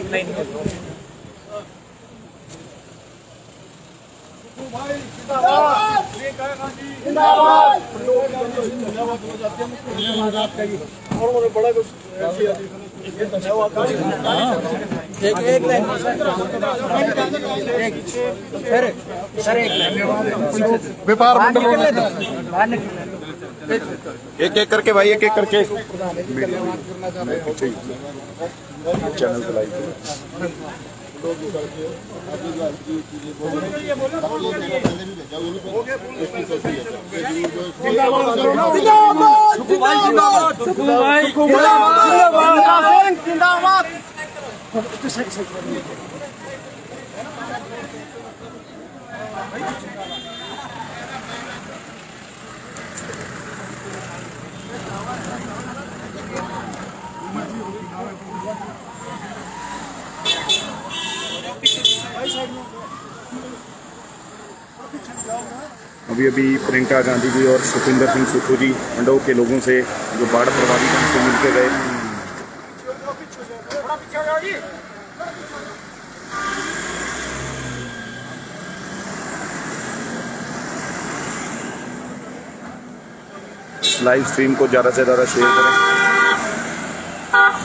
एक लाइन व्यापार मंडल एक एक करके भाई, एक एक करके चैनल पे लाइक अभी प्रियंका गांधी जी और सुखविंदर सिंह सुक्खू जी मंडो के लोगों से जो बाढ़ प्रभावित से मिलकर गए। लाइव स्ट्रीम को ज़्यादा से ज़्यादा शेयर करें।